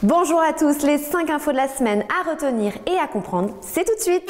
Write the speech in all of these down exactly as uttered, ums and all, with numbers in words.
Bonjour à tous, les cinq infos de la semaine à retenir et à comprendre, c'est tout de suite.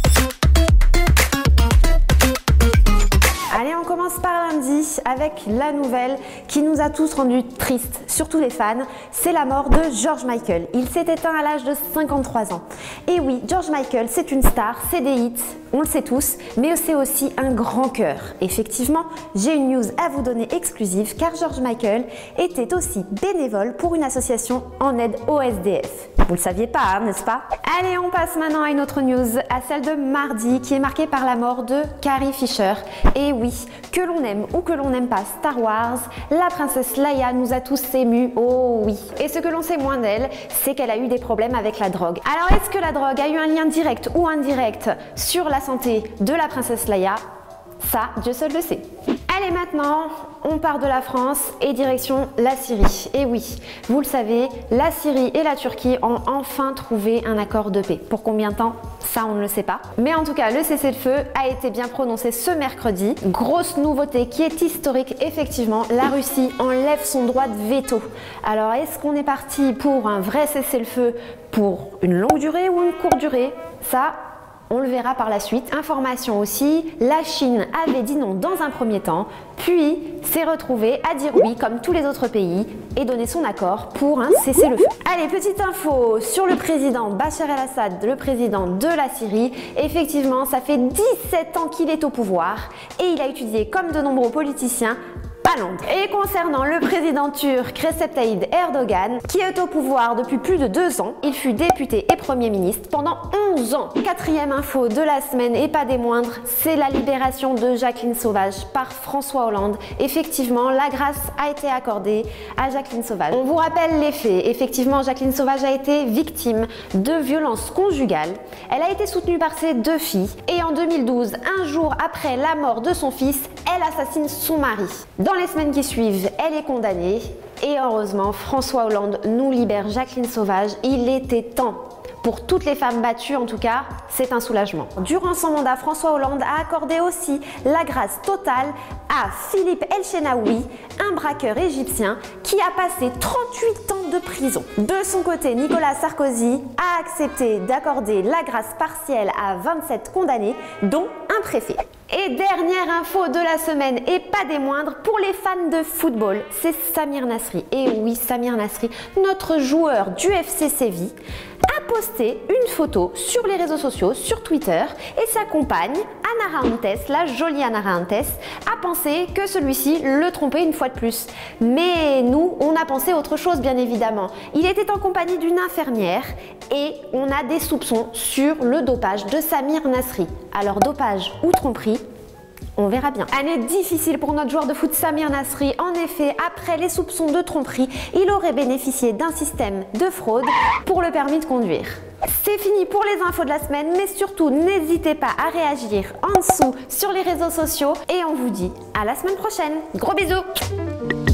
Allez, on commence par lundi avec la nouvelle qui nous a tous rendus tristes, surtout les fans, c'est la mort de George Michael. Il s'est éteint à l'âge de cinquante-trois ans. Et oui, George Michael, c'est une star, c'est des hits, on le sait tous, mais c'est aussi un grand cœur. Effectivement, j'ai une news à vous donner exclusive car George Michael était aussi bénévole pour une association en aide au S D F. Vous le saviez pas, hein, n'est-ce pas? Allez, on passe maintenant à une autre news, à celle de mardi qui est marquée par la mort de Carrie Fisher. Et oui, que l'on aime ou que l'on n'aime pas Star Wars, la princesse Leia nous a tous émus, oh oui. Et ce que l'on sait moins d'elle, c'est qu'elle a eu des problèmes avec la drogue. Alors est-ce que la drogue a eu un lien direct ou indirect sur la santé de la princesse Leia? Ça, Dieu seul le sait. Allez, maintenant, on part de la France et direction la Syrie. Et oui, vous le savez, la Syrie et la Turquie ont enfin trouvé un accord de paix. Pour combien de temps? Ça, on ne le sait pas. Mais en tout cas, le cessez-le-feu a été bien prononcé ce mercredi. Grosse nouveauté qui est historique, effectivement, la Russie enlève son droit de veto. Alors, est-ce qu'on est parti pour un vrai cessez-le-feu pour une longue durée ou une courte durée? Ça, on le verra par la suite. Information aussi, la Chine avait dit non dans un premier temps, puis s'est retrouvée à dire oui comme tous les autres pays et donner son accord pour un cessez-le-feu. Allez, petite info sur le président Bachar el-Assad, le président de la Syrie. Effectivement, ça fait dix-sept ans qu'il est au pouvoir et il a étudié comme de nombreux politiciens à Londres. Et concernant le président turc Recep Tayyip Erdogan, qui est au pouvoir depuis plus de deux ans, il fut député et premier ministre pendant onze ans. Quatrième info de la semaine et pas des moindres, c'est la libération de Jacqueline Sauvage par François Hollande. Effectivement, la grâce a été accordée à Jacqueline Sauvage. On vous rappelle les faits. Effectivement, Jacqueline Sauvage a été victime de violences conjugales. Elle a été soutenue par ses deux filles et en deux mille douze, un jour après la mort de son fils, elle assassine son mari. Dans les semaines qui suivent, elle est condamnée et heureusement, François Hollande nous libère Jacqueline Sauvage. Il était temps. Pour toutes les femmes battues, en tout cas, c'est un soulagement. Durant son mandat, François Hollande a accordé aussi la grâce totale à Philippe El-Chenaoui, un braqueur égyptien qui a passé trente-huit ans de prison. De son côté, Nicolas Sarkozy a accepté d'accorder la grâce partielle à vingt-sept condamnés, dont un préfet. Et dernière info de la semaine, et pas des moindres, pour les fans de football, c'est Samir Nasri. Et oui, Samir Nasri, notre joueur du F C Séville, a posté une photo sur les réseaux sociaux, sur Twitter, et sa compagne, Ana Raontes, la jolie Ana Raontes, a pensé que celui-ci le trompait une fois de plus. Mais nous, on a pensé autre chose, bien évidemment. Il était en compagnie d'une infirmière et on a des soupçons sur le dopage de Samir Nasri. Alors, dopage ou tromperie, on verra bien. Année difficile pour notre joueur de foot Samir Nasri. En effet, après les soupçons de tromperie, il aurait bénéficié d'un système de fraude pour le permis de conduire. C'est fini pour les infos de la semaine, mais surtout n'hésitez pas à réagir en dessous sur les réseaux sociaux et on vous dit à la semaine prochaine. Gros bisous!